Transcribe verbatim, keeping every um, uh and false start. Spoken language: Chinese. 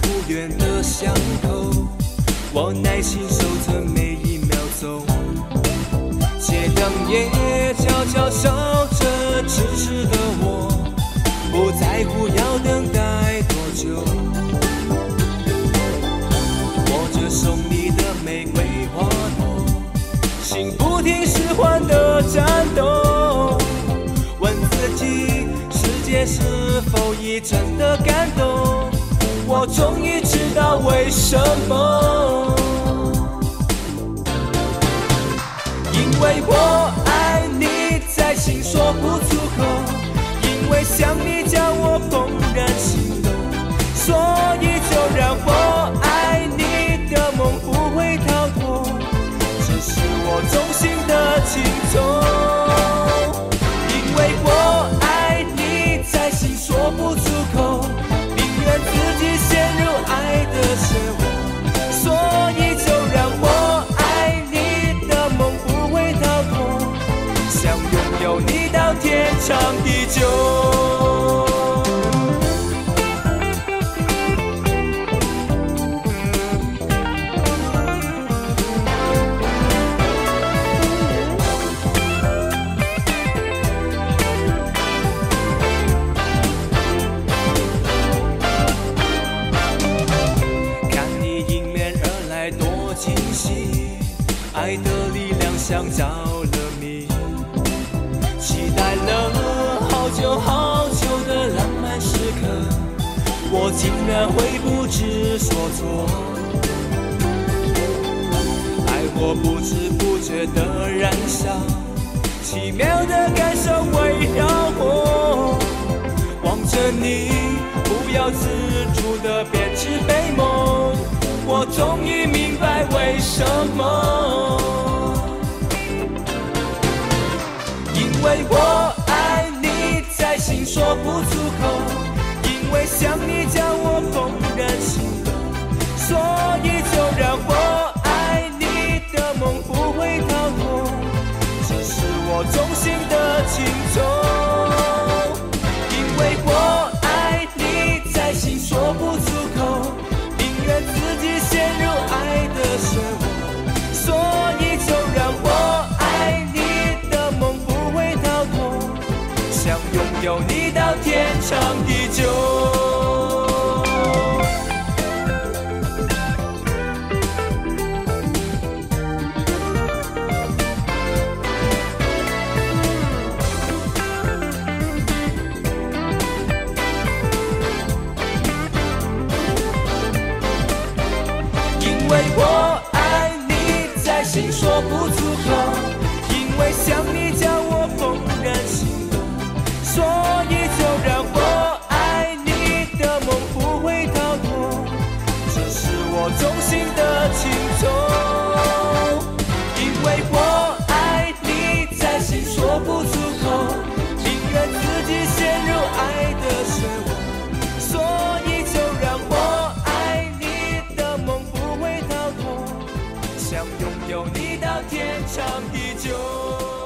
不远的巷口，我耐心守着每一秒钟。街灯也悄悄烧着，痴痴的我不在乎要等待多久。握着手里的玫瑰花朵，心不停使唤的颤抖，问自己世界是否已真的感动。我终于知道为什么，因为我爱你在心说不出口，因为想你叫我怦然心动，所以就让我爱你的梦不会逃脱，这是我衷心的情衷。因为我爱你在心说不出口，宁愿自己陷入爱的漩涡，所以就让我爱你的梦不会逃脱，想拥有你到天长地久。爱的力量像着了迷，期待了好久好久的浪漫时刻，我竟然会不知所措。爱火不知不觉的燃烧，奇妙的感受围绕我，望着你不由自主的编织美梦，我终于明白为什么，因为我爱你在心说不出口，因为想你叫我怦然心动，所以就让我爱你的梦不会逃脱，这是我衷心的情衷。因为我爱你在心说不出口，宁愿自己陷入爱的漩涡，所以就让我爱你的梦不会逃脱，想拥有你到天长地久。因为我爱你在心说不出口，因为想你叫我怦然心动，所以就让我爱你的梦不会逃脱，这是我衷心的情衷。因为我爱你在心说不出口，宁愿自己陷入爱的漩涡，所以就让我爱你的梦不会逃脱，想拥有你到天长地久。